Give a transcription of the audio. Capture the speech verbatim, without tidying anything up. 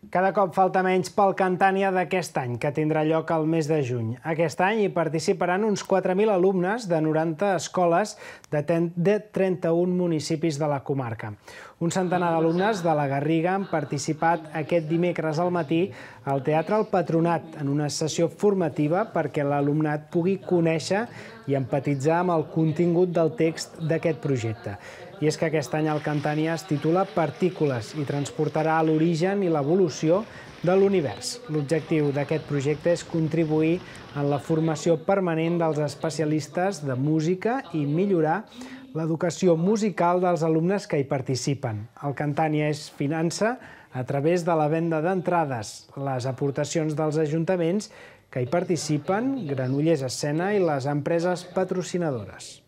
Cada cop falta menys pel Cantània d'aquest any, que tindrà lloc al mes de juny. Aquest any hi participaran uns quatre mil alumnes de noranta escoles de trenta-un municipis de la comarca. Un centenar d'alumnes de la Garriga han participat aquest dimecres al matí al Teatre El Patronat en una sessió formativa perquè l'alumnat pugui conèixer i empatitzar amb el contingut del text d'aquest projecte. I és que aquest any el Cantània es titula Partícules i transportarà l'origen i l'evolució de l'univers. L'objectiu d'aquest projecte és contribuir en la formació permanent dels especialistes de música i millorar l'educació musical dels alumnes que hi participen. El Cantània es finança a través de la venda d'entrades, les aportacions dels ajuntaments que hi participen, Granollers Escena i les empreses patrocinadores.